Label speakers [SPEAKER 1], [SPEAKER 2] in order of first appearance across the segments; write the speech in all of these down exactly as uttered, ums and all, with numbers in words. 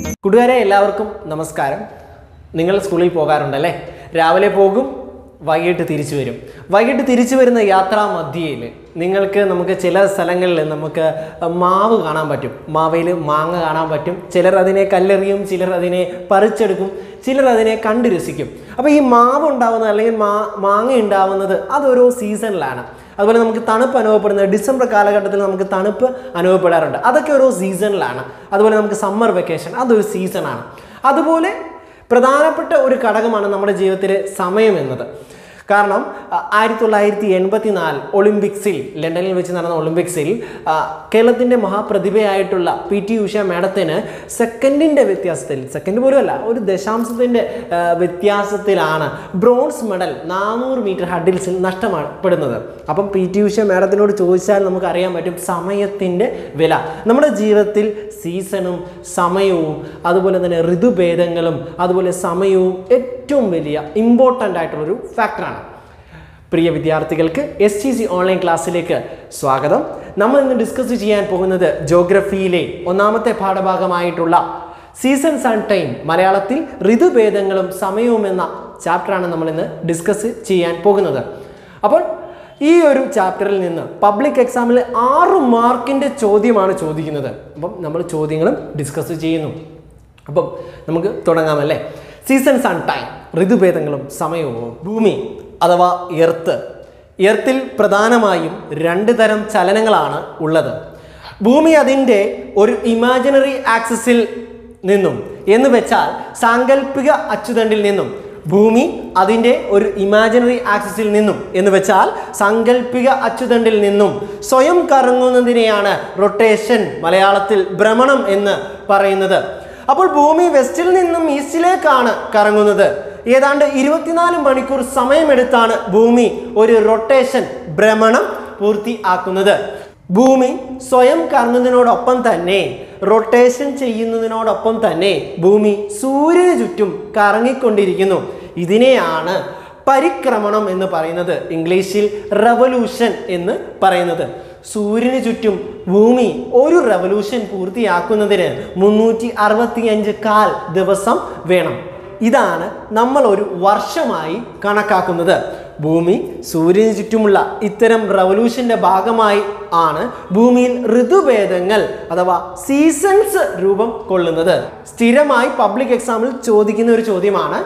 [SPEAKER 1] കൂട്ടുകാരെ എല്ലാവർക്കും നമസ്കാരം. നിങ്ങൾ സ്കൂളിൽ പോകാറുണ്ടല്ലേ? രാവിലെ പോകും, വൈകിട്ട് തിരിച്ചു വരും. വൈകിട്ട് തിരിച്ചു വരുന്ന യാത്രാ മധ്യയിൽ നിങ്ങൾക്ക് നമുക്ക് ചില സ്ഥലങ്ങളിൽ നമുക്ക് മാവ് കാണാൻ പറ്റും. മാവയിൽ മാങ്ങ കാണാൻ പറ്റും. ചിലർ അതിനെ കല്ലെറിയും, ചിലർ അതിനെ പറിച്ചെടുക്കും, ചിലർ അതിനെ കണ്ടു രസിക്കും. അപ്പോൾ ഈ മാവ് ഉണ്ടാവുന്നത് അല്ലെങ്കിൽ മാ മാങ്ങ ഉണ്ടാവുന്നത് അതൊരോ സീസണിലാണ്. അതുപോലെ നമുക്ക് തണുപ്പ് അനുഭവപ്പെടുന്നത് ഡിസംബർ കാലഘട്ടത്തിൽ നമുക്ക് തണുപ്പ് അനുഭവപ്പെടാറുണ്ട്. അതൊക്കെ ഓരോ സീസണിലാണ്. അതുപോലെ നമുക്ക് സമ്മർ വെക്കേഷൻ അതൊരു സീസണാണ്. അതുപോലെ പ്രധാനപ്പെട്ട ഒരു ഘടകമാണ് നമ്മുടെ ജീവിതത്തിലെ സമയം എന്നത്. കാരണം ആയിരത്തി തൊള്ളായിരത്തി എൺപത്തി നാല് ഒളിമ്പിക്സിൽ ലണ്ടനിൽ വെച്ച് നടന്ന ഒളിമ്പിക്സിൽ കേരളത്തിൻ്റെ മഹാപ്രതിഭയായിട്ടുള്ള പി ടി ഉഷ മാഡത്തിന് സെക്കൻഡിൻ്റെ വ്യത്യാസത്തിൽ, സെക്കൻഡ് പോലും അല്ല, ഒരു ദശാംശത്തിൻ്റെ വ്യത്യാസത്തിലാണ് ബ്രോൺസ് മെഡൽ നാനൂറ് മീറ്റർ ഹഡിൽസിൽ നഷ്ടപ്പെടുന്നത്. അപ്പം പി ടി ഉഷ മാഡത്തിനോട് ചോദിച്ചാൽ നമുക്ക് അറിയാൻ പറ്റും സമയത്തിൻ്റെ വില. നമ്മുടെ ജീവിതത്തിൽ സീസണും സമയവും അതുപോലെ തന്നെ ഋതുഭേദങ്ങളും അതുപോലെ സമയവും ഏറ്റവും വലിയ ഇമ്പോർട്ടൻ്റ് ആയിട്ടുള്ളൊരു ഫാക്ടറാണ്. പ്രിയ വിദ്യാർത്ഥികൾക്ക് എസ് ടി സി ഓൺലൈൻ ക്ലാസ്സിലേക്ക് സ്വാഗതം. നമ്മൾ ഇന്ന് ഡിസ്കസ് ചെയ്യാൻ പോകുന്നത് ജോഗ്രഫിയിലെ ഒന്നാമത്തെ പാഠഭാഗമായിട്ടുള്ള സീസൺസ് ആൻഡ് ടൈം, മലയാളത്തിൽ ഋതുഭേദങ്ങളും സമയവും എന്ന ചാപ്റ്ററാണ് നമ്മൾ ഇന്ന് ഡിസ്കസ് ചെയ്യാൻ പോകുന്നത്. അപ്പോൾ ഈ ഒരു ചാപ്റ്ററിൽ നിന്ന് പബ്ലിക് എക്സാമിൽ ആറ് മാർക്കിൻ്റെ ചോദ്യമാണ് ചോദിക്കുന്നത്. അപ്പം നമ്മൾ ചോദ്യങ്ങളും ഡിസ്കസ് ചെയ്യുന്നു. അപ്പം നമുക്ക് തുടങ്ങാമല്ലേ? സീസൺസ് ആൻഡ് ടൈം, ഋതുഭേദങ്ങളും സമയവും. ഭൂമി അഥവാ എർത്ത്. എർത്തിൽ പ്രധാനമായും രണ്ട് തരം ചലനങ്ങളാണ് ഉള്ളത്. ഭൂമി അതിൻ്റെ ഒരു ഇമാജിനറി ആക്സിസിൽ നിന്നും എന്ന് വെച്ചാൽ സാങ്കല്പിക അച്ചുതണ്ടിൽ നിന്നും ഭൂമി അതിൻ്റെ ഒരു ഇമാജിനറി ആക്സിസിൽ നിന്നും എന്ന് വെച്ചാൽ സാങ്കല്പിക അച്ചുതണ്ടിൽ നിന്നും സ്വയം കറങ്ങുന്നതിനെയാണ് റൊട്ടേഷൻ, മലയാളത്തിൽ ഭ്രമണം എന്ന് പറയുന്നത്. അപ്പോൾ ഭൂമി വെസ്റ്റിൽ നിന്നും ഈസ്റ്റിലേക്കാണ് കറങ്ങുന്നത്. ഏതാണ്ട് ഇരുപത്തിനാല് മണിക്കൂർ സമയമെടുത്താണ് ഭൂമി ഒരു റൊട്ടേഷൻ, ഭ്രമണം പൂർത്തിയാക്കുന്നത്. ഭൂമി സ്വയം കറങ്ങുന്നതിനോടൊപ്പം തന്നെ റൊട്ടേഷൻ ചെയ്യുന്നതിനോടൊപ്പം തന്നെ ഭൂമി സൂര്യന് ചുറ്റും കറങ്ങിക്കൊണ്ടിരിക്കുന്നു. ഇതിനെയാണ് പരിക്രമണം എന്ന് പറയുന്നത്, ഇംഗ്ലീഷിൽ റെവല്യൂഷൻ എന്ന് പറയുന്നത്. സൂര്യന് ചുറ്റും ഭൂമി ഒരു റെവല്യൂഷൻ പൂർത്തിയാക്കുന്നതിന് മുന്നൂറ്റി അറുപത്തി അഞ്ച് കാൽ ദിവസം വേണം. ഇതാണ് നമ്മൾ ഒരു വർഷമായി കണക്കാക്കുന്നത്. ഭൂമി സൂര്യന് ചുറ്റുമുള്ള ഇത്തരം റവല്യൂഷന്റെ ഭാഗമായി ആണ് ഭൂമിയിൽ ഋതുഭേദങ്ങൾ അഥവാ സീസൺസ് രൂപം കൊള്ളുന്നത്. സ്ഥിരമായി പബ്ലിക് എക്സാമിൽ ചോദിക്കുന്ന ഒരു ചോദ്യമാണ്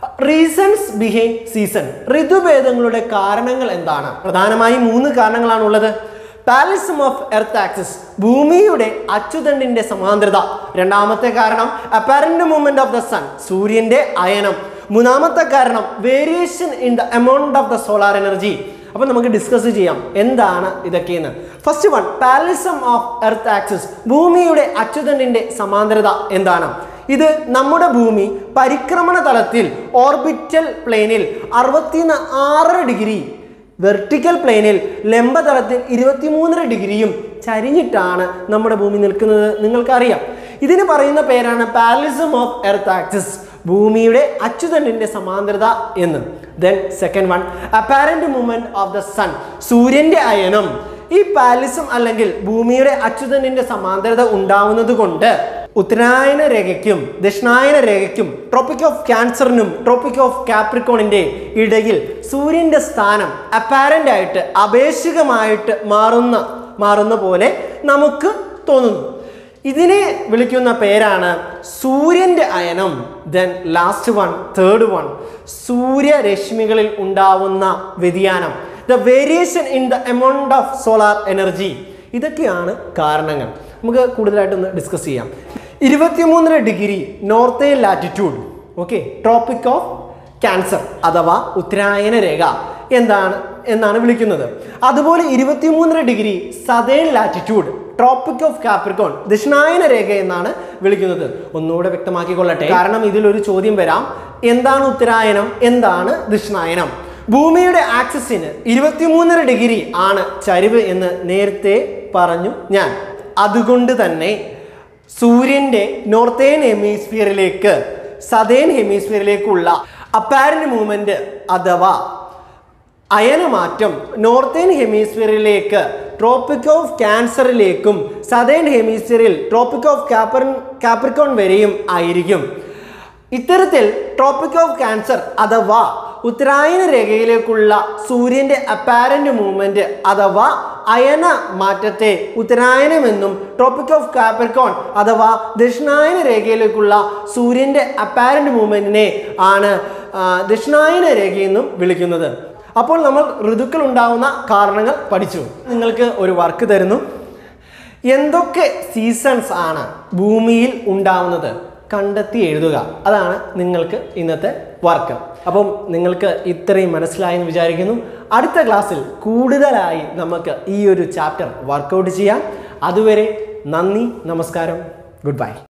[SPEAKER 1] റീസൺസ് ബിഹൈൻഡ് സീസൺ. ഋതുഭേദങ്ങളുടെ കാരണങ്ങൾ എന്താണ്? പ്രധാനമായും മൂന്ന് കാരണങ്ങളാണ് ഉള്ളത്. പാരലലിസം ഓഫ് എർത്ത് ആക്സിസ്, ഭൂമിയുടെ അച്ചുതണ്ടിന്റെ സമാന്തരത. രണ്ടാമത്തെ കാരണം apparent movement of the sun, സൂര്യന്റെ അയനം. മൂന്നാമത്തെ കാരണം variation in the amount of the solar energy. അപ്പൊ നമുക്ക് ഡിസ്കസ് ചെയ്യാം എന്താണ് ഇതൊക്കെയെന്ന്. First one, parallelism of earth axis, ഭൂമിയുടെ അച്ചുതണ്ടിന്റെ സമാന്തരത എന്താണ്? ഇത് നമ്മുടെ ഭൂമി പരിക്രമണ തലത്തിൽ ഓർബിറ്റൽ പ്ലെയിനിൽ അറുപത്തി ആറ് ഡിഗ്രി, വെർട്ടിക്കൽ പ്ലെയിനിൽ ലംബതലത്തിൽ ഇരുപത്തിമൂന്നര ഡിഗ്രിയും ചരിഞ്ഞിട്ടാണ് നമ്മുടെ ഭൂമി നിൽക്കുന്നത്. നിങ്ങൾക്കറിയാം, ഇതിന് പറയുന്ന പേരാണ് പാരലലിസം ഓഫ് എർത്ത് ആക്സിസ്, ഭൂമിയുടെ അച്ചുതണ്ടിന്റെ സമാന്തരത എന്ന്. Then second one, apparent movement of the sun, സൂര്യന്റെ അയനം. ഈ പാരലലിസം അല്ലെങ്കിൽ ഭൂമിയുടെ അച്ചുതണ്ടിന്റെ സമാന്തരത ഉണ്ടാവുന്നത് കൊണ്ട് ഉത്തരായന രേഖയ്ക്കും ദക്ഷിണായന രേഖയ്ക്കും ട്രോപ്പിക് ഓഫ് ക്യാൻസറിനും ട്രോപ്പിക് ഓഫ് കാപ്രിക്കോണിന്റെ ഇടയിൽ സൂര്യന്റെ സ്ഥാനം അപ്പാരന്റ് ആയിട്ട് അപേക്ഷികമായിട്ട് മാറുന്ന മാറുന്ന പോലെ നമുക്ക് തോന്നുന്നു. ഇതിനെ വിളിക്കുന്ന പേരാണ് സൂര്യന്റെ അയനം. Then last one, third one, സൂര്യരശ്മികളിൽ ഉണ്ടാവുന്ന വ്യതിയാനം, the variation in the amount of solar energy. ഇതൊക്കെയാണ് കാരണങ്ങൾ. നമുക്ക് കൂടുതലായിട്ടൊന്ന് ഡിസ്കസ് ചെയ്യാം. ഇരുപത്തിമൂന്നര degree northern latitude, okay, tropic of Cancer അഥവാ ഉത്തരായന രേഖ എന്താണ് എന്നാണ് വിളിക്കുന്നത്. അതുപോലെ ഇരുപത്തിമൂന്നര degree southern latitude, tropic of Capricorn, ദക്ഷിണായന രേഖ എന്നാണ് വിളിക്കുന്നത്. ഒന്നുകൂടെ വ്യക്തമാക്കിക്കൊള്ളട്ടെ, കാരണം ഇതിലൊരു ചോദ്യം വരാം, എന്താണ് ഉത്തരായനം, എന്താണ് ദക്ഷിണായനം? ഭൂമിയുടെ ആക്സിസിന് ഇരുപത്തിമൂന്നര ഡിഗ്രി ആണ് ചരിവ് എന്ന് നേരത്തെ പറഞ്ഞു ഞാൻ. അതുകൊണ്ട് തന്നെ സൂര്യന്റെ നോർത്തേൺ ഹെമിസ്ഫിയറിലേക്ക് സതേൺ ഹെമിസ്ഫിയറിലേക്കുള്ള അപ്പാരന്റ് മൂവ്മെന്റ് അഥവാ അയനമാറ്റം നോർത്തേൺ ഹെമിസ്ഫിയറിലേക്ക് ട്രോപ്പിക് ഓഫ് ക്യാൻസറിലേക്കും സദേൺ ഹെമിസ്ഫിയറിൽ ട്രോപ്പിക് ഓഫ് കാപ്പർ കാപ്രിക്കോൺ വരെയും ആയിരിക്കും. ഇത്തരത്തിൽ ട്രോപ്പിക് ഓഫ് ക്യാൻസർ അഥവാ ഉത്തരായന രേഖയിലേക്കുള്ള സൂര്യൻ്റെ അപ്പാരന്റ് മൂവ്മെന്റ് അഥവാ അയന മാറ്റത്തെ ഉത്തരായനമെന്നും ട്രോപ്പിക് ഓഫ് കാപ്രിക്കോൺ അഥവാ ദക്ഷിണായന രേഖയിലേക്കുള്ള സൂര്യൻ്റെ അപ്പാരന്റ് മൂവ്മെന്റിനെ ആണ് ദക്ഷിണായന രേഖയെന്നും വിളിക്കുന്നത്. അപ്പോൾ നമ്മൾ ഋതുക്കൾ ഉണ്ടാവുന്ന കാരണങ്ങൾ പഠിച്ചു. നിങ്ങൾക്ക് ഒരു വർക്ക് തരുന്നു. എന്തൊക്കെ സീസൺസ് ആണ് ഭൂമിയിൽ ഉണ്ടാവുന്നത് കണ്ടെത്തി എഴുതുക. അതാണ് നിങ്ങൾക്ക് ഇന്നത്തെ വർക്ക്. അപ്പം നിങ്ങൾക്ക് ഇത്രയും മനസ്സിലായെന്ന് വിചാരിക്കുന്നു. അടുത്ത ക്ലാസ്സിൽ കൂടുതലായി നമുക്ക് ഈ ഒരു ചാപ്റ്റർ വർക്കൗട്ട് ചെയ്യാം. അതുവരെ നന്ദി, നമസ്കാരം, ഗുഡ് ബൈ.